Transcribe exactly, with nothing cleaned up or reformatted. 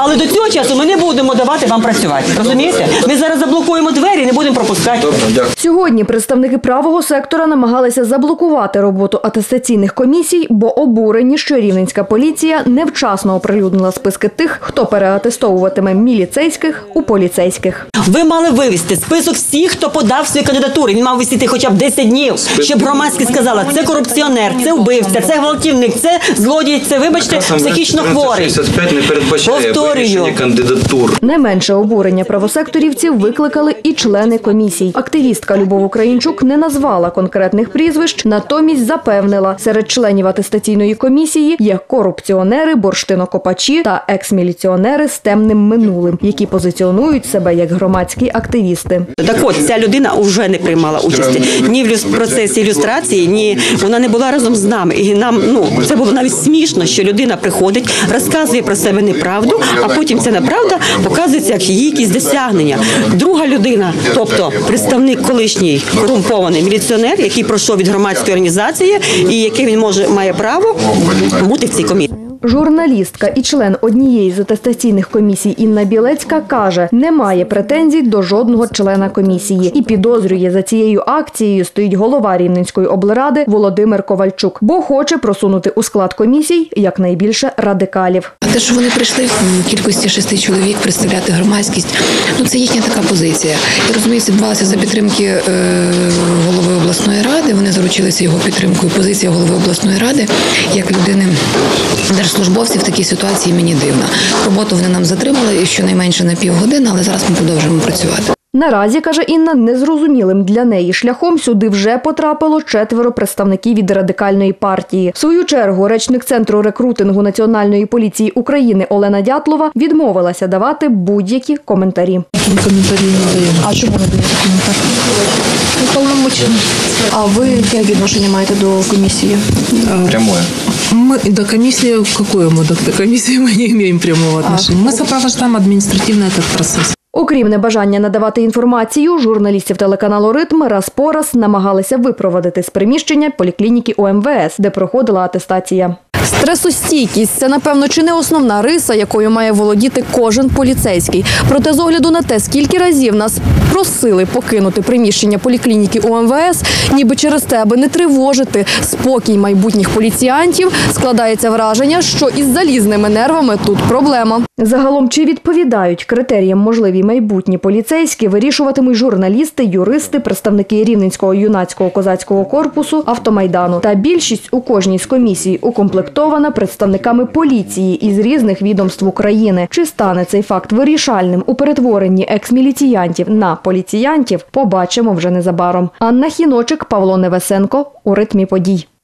Але до цього часу ми не будемо давати вам працювати. Розумієте? Ми зараз заблокуємо двері і не будемо пропускати. Добре, дякую. Сьогодні представники правого сектора намагалися заблокувати роботу атестаційних комісій, бо обурені, що рівненська поліція невчасно оприлюднила списки тих, хто переатестовуватиме міліцейських у поліцейських. Ви мали вивести список всіх, хто подав свої кандидатури. Він мав висіти хоча б десять днів, щоб громадськість сказала, це корупціонер, це вбивця, це гвалтівник, це злодій, це, вибачте, психічно хворий. шістдесят п'ять не передбачає вивішення кандидатур. Не менше обурення правосекторівців викликали і члени комісій. Активістка Любов Українчук не назвала конкретних прізвищ, натомість запевнила, серед членів атестаційної комісії є корупціонери, бурштинокопачі та екс-міліціонери з темним минулим, які позиціонують себе як громадські активісти. Так от, ця людина вже не приймала участі ні в процесі ілюстрації, ні, вона не була разом з нами. І нам, ну, це було навіть смішно, що людина приходить, розказує про себе неправду, а потім ця неправда показується як її якісь досягнення. Друга людина, тобто представник колишній корумпований міліціонер, який пройшов від громадської організації і який він може має право бути в цій комісії. Журналістка і член однієї з атестаційних комісій Інна Білецька каже, немає претензій до жодного члена комісії і підозрює, за цією акцією стоїть голова Рівненської облради Володимир Ковальчук, бо хоче просунути у склад комісій якнайбільше радикалів. Те, що вони прийшли в кількості шести чоловік представляти громадськість, ну це їхня така позиція. Я розумію, це відбувалося за підтримки е, голови обласної ради, вони заручилися його підтримкою. Позиція голови обласної ради, як людини держслужбовців в такій ситуації мені дивна. Роботу вони нам затримали щонайменше на півгодини, але зараз ми продовжуємо працювати. Наразі, каже Інна, незрозумілим для неї шляхом сюди вже потрапило четверо представників від Радикальної партії. В свою чергу, речник Центру рекрутингу Національної поліції України Олена Дятлова відмовилася давати будь-які коментарі. Коментарі не даємо. А чому не даєте коментар? Уполномочено. А ви яке відношення маєте до комісії? Прямое. Мы до комиссии, какое мы до комиссии, мы не имеем прямого отношения. Мы сопровождаем административно этот процесс. Окрім небажання надавати інформацію, журналістів телеканалу «Ритм» раз по раз намагалися випровадити з приміщення поліклініки У Ем Ве Ес, де проходила атестація. Стресостійкість – це, напевно, чи не основна риса, якою має володіти кожен поліцейський. Проте з огляду на те, скільки разів нас просили покинути приміщення поліклініки У Ем Ве Ес, ніби через те, аби не тривожити спокій майбутніх поліціянтів, складається враження, що із залізними нервами тут проблема. Загалом, чи відповідають критеріям можливі майбутні поліцейські, вирішуватимуть журналісти, юристи, представники Рівненського юнацького козацького корпусу, Автомайдану. Та більшість у кожній з комісій укомплектована представниками поліції із різних відомств України. Чи стане цей факт вирішальним у перетворенні екс-міліціянтів на поліціянтів, побачимо вже незабаром. Анна Хіночик, Павло Невесенко. У ритмі подій.